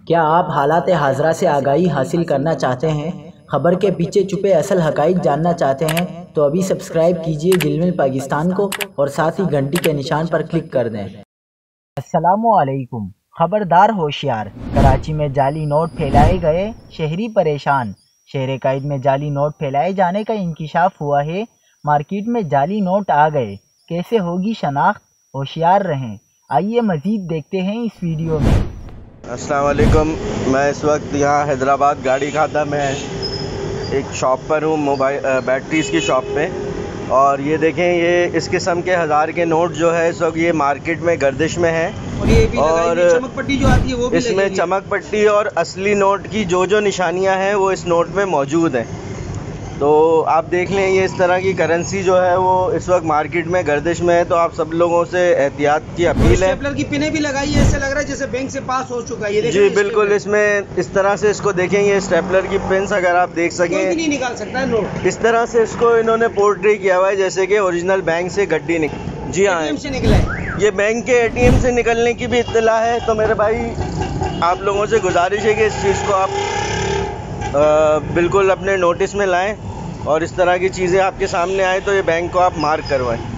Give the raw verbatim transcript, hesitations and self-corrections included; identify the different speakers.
Speaker 1: क्या आप हालात हाज़रा से आगाही हासिल करना चाहते हैं, खबर के पीछे छुपे असल हक़ाइक़ जानना चाहते हैं, तो अभी सब्सक्राइब कीजिए जिलमिल पाकिस्तान को और साथ ही घंटी के निशान पर क्लिक कर दें। अस्सलामुअलैकुम। खबरदार होशियार, कराची में जाली नोट फैलाए गए, शहरी परेशान। शहर कायद में जाली नोट फैलाए जाने का इंकिशाफ हुआ है। मार्केट में जाली नोट आ गए, कैसे होगी शनाख्त, होशियार रहें। आइए मज़ीद देखते हैं इस वीडियो में।
Speaker 2: अस्सलाम वालेकुम। मैं इस वक्त यहाँ हैदराबाद गाड़ी खाता में एक शॉप पर हूँ, मोबाइल बैटरीज़ की शॉप पे। और ये देखें, ये इस किस्म के हज़ार के नोट जो है इस वक्त ये मार्केट में गर्दिश में है।
Speaker 3: और ये भी
Speaker 2: और
Speaker 3: चमक पट्टी जो आती है वो भी
Speaker 2: इसमें चमक पट्टी और असली नोट की जो जो निशानियाँ हैं वो इस नोट में मौजूद हैं। तो आप देख लें, ये इस तरह की करेंसी जो है वो इस वक्त मार्केट में गर्दिश में है। तो आप सब लोगों से एहतियात की अपील है।
Speaker 3: स्टेपलर की पिनें भी लगाई है, ऐसे लग रहा है जैसे बैंक से पास हो चुका है। ये
Speaker 2: जी बिल्कुल, इसमें इस तरह से इसको देखेंगे, स्टेपलर की पिन्स अगर आप देख सकें,
Speaker 3: कोई भी नहीं निकाल सकता है नोट।
Speaker 2: इस तरह से इसको इन्होंने पोर्ट्रे किया हुआ है जैसे कि ओरिजिनल बैंक से गड्डी निकल। जी हाँ,
Speaker 3: एटीएम से निकला है।
Speaker 2: ये बैंक के एटीएम से निकलने की भी इत्तला है। तो मेरे भाई, आप लोगों से गुजारिश है कि इस चीज़ को आप आ, बिल्कुल अपने नोटिस में लाएं और इस तरह की चीज़ें आपके सामने आए तो ये बैंक को आप मार्क करवाएं।